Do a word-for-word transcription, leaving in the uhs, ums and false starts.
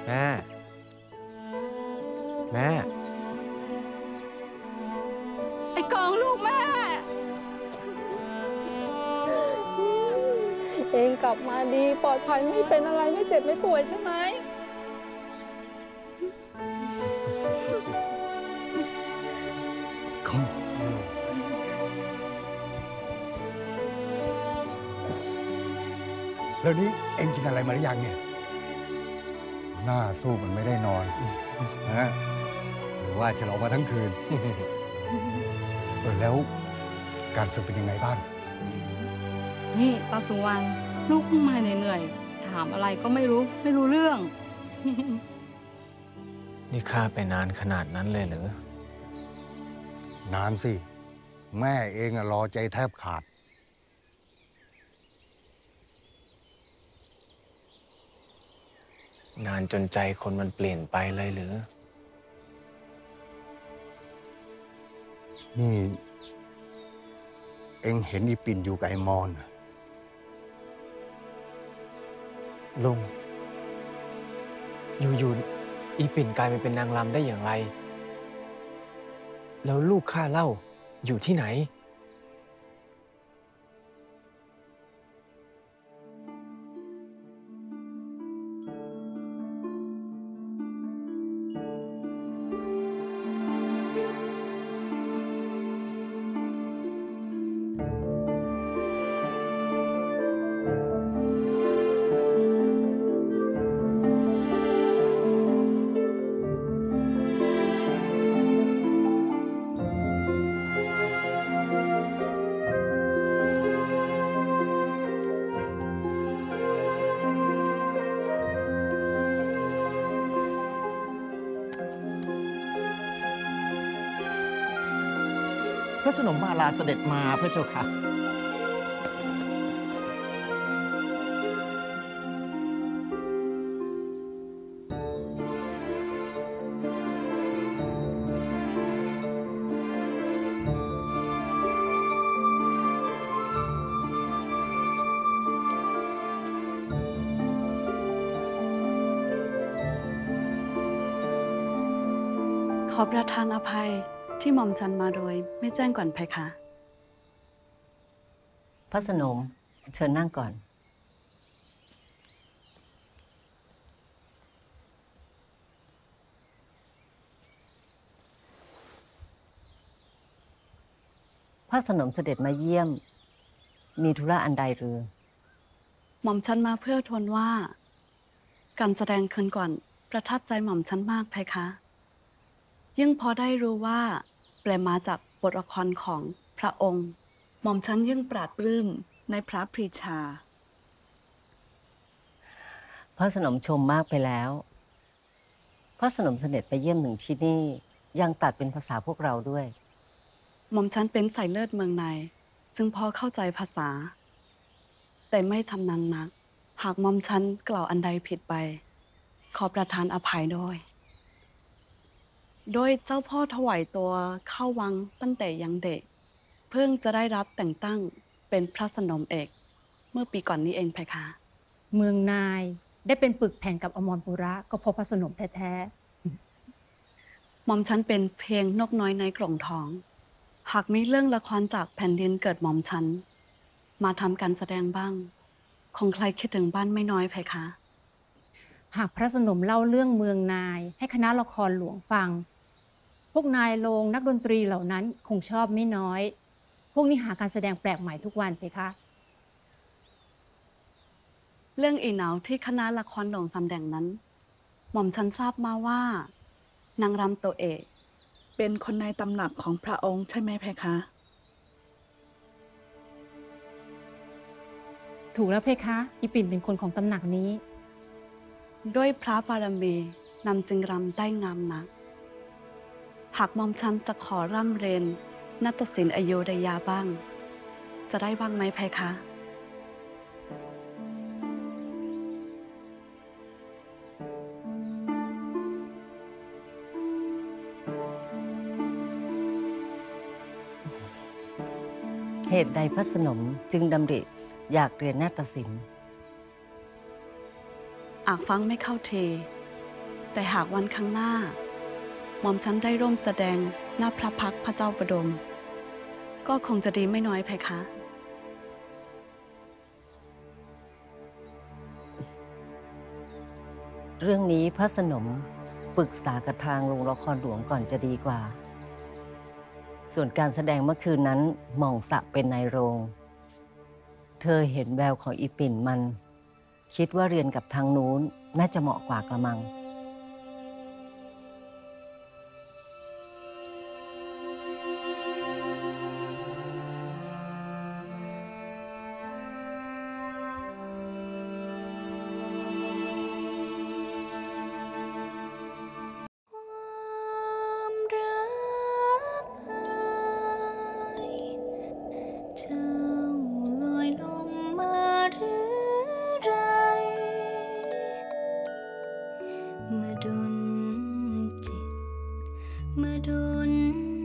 แม่แม่ไอ้กองลูกแม่เองกลับมาดีปลอดภัยไม่เป็นอะไรไม่เจ็บไม่ป่วยใช่ไหมคงแล้วนี้เอ็งกินอะไรมาหรือยังเนี่ยหน้าสู้มันไม่ได้นอนนะหรือว่าฉลองมาทั้งคืนเออแล้วการศึกเป็นยังไงบ้างนี่ตาสุวรรณลูกเพิ่งมาเหนื่อยๆถามอะไรก็ไม่รู้ไม่รู้เรื่องนี่ข้าไปนานขนาดนั้นเลยหรือนานสิแม่เองอะรอใจแทบขาดนานจนใจคนมันเปลี่ยนไปเลยหรือนี่เอ็งเห็นอีปิ่นอยู่กับไอ้มอนเหรอลุงอยู่ๆอีปิ่นกลายไปเป็นนางรำได้อย่างไรแล้วลูกข้าเล่าอยู่ที่ไหนพระสนมมาลาเสด็จมาพระเจ้าค่ะขอประทานอภัยที่หม่อมฉันมาโดยไม่แจ้งก่อนเพคะพระสนมเชิญนั่งก่อนพระสนมเสด็จมาเยี่ยมมีธุระอันใดหรือหม่อมฉันมาเพื่อทวนว่าการแสดงคืนก่อนประทับใจหม่อมฉันมากเพคะยิ่งพอได้รู้ว่าแปลมาจากบทละครของพระองค์หม่อมฉันยิ่งปราดปลื้มในพระปรีชาพระสนมชมมากไปแล้วพระสนมเสด็จไปเยี่ยมหนึ่งที่นี่ยังตัดเป็นภาษาพวกเราด้วยหม่อมฉันเป็นสายเลือดเมืองในจึงพอเข้าใจภาษาแต่ไม่ชำนาญนักหากหม่อมฉันกล่าวอันใดผิดไปขอประทานอภัยด้วยโดยเจ้าพ่อถวายตัวเข้าวังตั้งแต่ยังเด็กเพิ่งจะได้รับแต่งตั้งเป็นพระสนมเอกเมื่อปีก่อนนี้เองเพคะเมืองนายได้เป็นปึกแผ่นกับอมรปุระก็เพราะพระสนมแท้ๆหม่อมฉันเป็นเพียงนกน้อยในกล่องทองหากมีเรื่องละครจากแผ่นดินเกิดหม่อมฉันมาทำการแสดงบ้างคงใครคิดถึงบ้านไม่น้อยเพคะหากพระสนมเล่าเรื่องเมืองนายให้คณะละครหลวงฟังพวกนายโรงนักดนตรีเหล่านั้นคงชอบไม่น้อยพวกนี้หาการแสดงแปลกใหม่ทุกวันเพคะเรื่องอีเหนาที่คณะละครหลวงสำแดงนั้นหม่อมฉันทราบมาว่านางรำตัวเอกเป็นคนในตำหนักของพระองค์ใช่ไหมเพคะถูกแล้วเพคะอีปิ่นเป็นคนของตำหนักนี้ด้วยพระบารมีนำจึงรำได้งามนักหากหม่อมฉันจะขอร่ำเรียนนาฏศิลป์อโยธยาบ้างจะได้บ้างไหมเพคะเหตุใดพระสนมจึงดำริอยากเรียนนาฏศิลป์อาจฟังไม่เข้าเทแต่หากวันข้างหน้าหม่อมฉันได้ร่วมแสดงหน้าพระพักตร์พระเจ้าประดม ก็คงจะดีไม่น้อยเพคะเรื่องนี้พระสนมปรึกษากับทางโรงละครหลวงก่อนจะดีกว่า ส่วนการแสดงเมื่อคืนนั้นหม่องสะเป็นนายโรง เธอเห็นแววของอีปิ่นมัน คิดว่าเรียนกับทางนู้นน่าจะเหมาะกว่ากระมังความรักเอ่ยเจ้าลอยลมมาหรือไรมาดนจิตมาดน